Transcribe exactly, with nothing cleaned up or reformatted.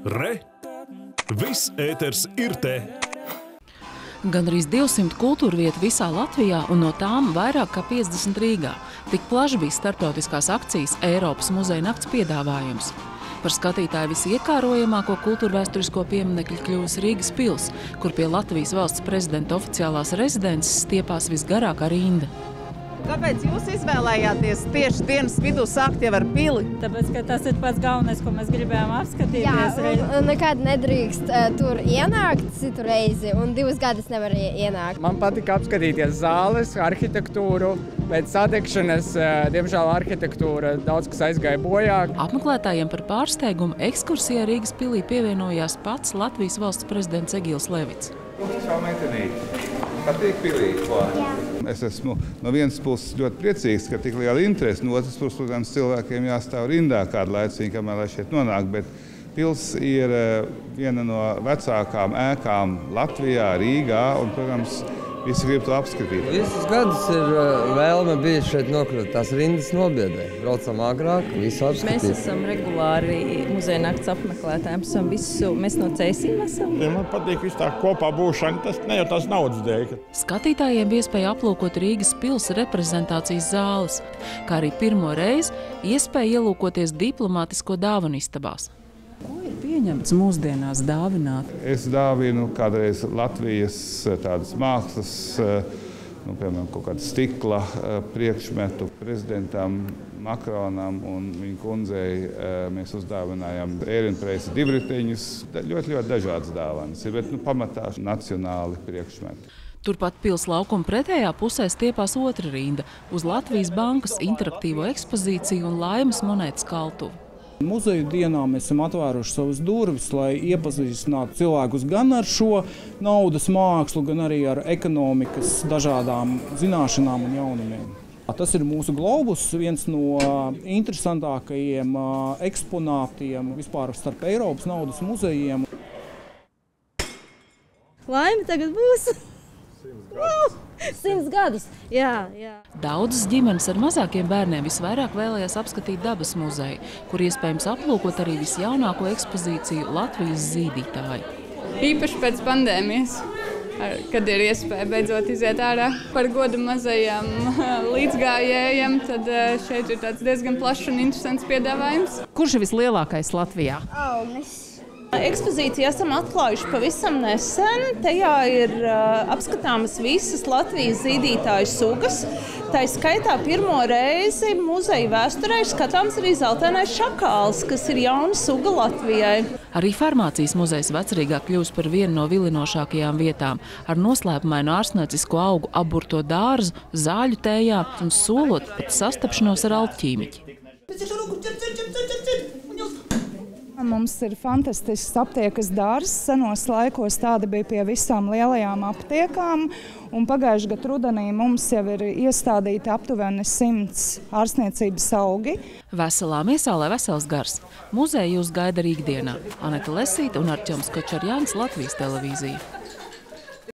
Re! Viss ēters ir te! Gandrīz divsimt kultūra vietu visā Latvijā un no tām vairāk kā piecdesmit Rīgā. Tik plaši bija starptautiskās akcijas Eiropas muzeja nakts piedāvājums. Par skatītāju visiekārojamāko kultūrvēsturisko pieminekļu kļuvusi Rīgas pils, kur pie Latvijas valsts prezidenta oficiālās rezidences stiepās visgarākā rinda. Kāpēc jūs izvēlējāties tieši dienas vidū sākt jau ar pili? Tāpēc, ka tas ir pats galvenais, ko mēs gribējām apskatīties. Jā, un nekad nedrīkst uh, tur ienākt citu reizi, un divus gadus nevar ienākt. Man patika apskatīties zāles, arhitektūru. Pēc sadegšanas, diemžēl, arhitektūra daudz kas aizgāja bojā. Apmeklētājiem par pārsteigumu ekskursijā Rīgas pilī pievienojās pats Latvijas valsts prezidents Egils Levits. Patīk pilī? Es esmu no vienas puses ļoti priecīgs, ka tik liela interese, no otras puses, protams, cilvēkiem jāstāv rindā kādu laiciņu, kamēr lai šeit nonāk, bet pils ir viena no vecākām ēkām Latvijā, Rīgā, un, protams, visi grib to apskatīt. Visus gadus ir vēlme bijusi šeit nokļūt, tās rindas nobiedē. Braucam agrāk, visu apskatīt. Mēs esam regulāri muzeja nakts apmeklētājiem, esam visu, mēs no Cēsīm esam. Ja man patīk visu tā kopā būšana, tas ne jau tās naudas dēļ. Skatītājiem bija iespēja aplūkot Rīgas pils reprezentācijas zāles, kā arī pirmo reizi iespēja ielūkoties diplomātisko dāvanu istabās. Ko ir pieņemts mūsdienās dāvināt? Es dāvinu kādreiz Latvijas tādas mākslas, nu, piemēram, kaut kādu stikla priekšmetu prezidentam Makronam un viņa kundzei. Mēs uzdāvinājām ērienpreisa divriteņus, ļoti, ļoti dažādas dāvanas, bet nu, pamatā nacionāli priekšmeti. Turpat pils laukuma pretējā pusē stiepās otra rinda uz Latvijas bankas interaktīvo ekspozīciju un Laimas monētas kaltuvu. Muzeju dienā mēs esam atvēruši savas durvis, lai iepazīstinātu cilvēkus gan ar šo naudas mākslu, gan arī ar ekonomikas dažādām zināšanām un jaunumiem. Tas ir mūsu globus, viens no interesantākajiem eksponātiem vispār starp Eiropas naudas muzejiem. Laime tagad būs! Simts gadus! Jā, jā. Daudzas ģimenes ar mazākiem bērniem visvairāk vēlējās apskatīt dabas muzeju, kur iespējams aplūkot arī visjaunāko ekspozīciju Latvijas zīdītāji. Īpaši pēc pandēmijas, kad ir iespēja beidzot iziet ārā par godu mazajam līdzgājējiem, tad šeit ir tāds diezgan plašs un interesants piedāvājums. Kurš ir vislielākais Latvijā? Augnis. Ekspozīciju esam atklājuši pavisam nesen. Tajā ir uh, apskatāmas visas Latvijas zīdītāju sugas. Tā skaitā pirmo reizi muzeja vēsturē ir skatāms arī zeltainais šakāls, kas ir jauna suga Latvijai. Arī farmācijas muzejs Vecrīgā kļūst par vienu no vilinošākajām vietām ar noslēpumainu ārstniecisko augu aburto dārzu, zāļu tējām un solot pat sastapšanos ar alķīmiķi. Mums ir fantastisks aptiekas dārzs. Senos laikos tāda bija pie visām lielajām aptiekām. Un pagājušajā gadā rudenī mums jau ir iestādīti aptuveni simts ārstniecības augi. Veselā miesā, lai vesels gars. Muzeja jūs gaida Rīgdienā. Aneta Lesīte un Arķems Kočarjāns, Latvijas televīzija.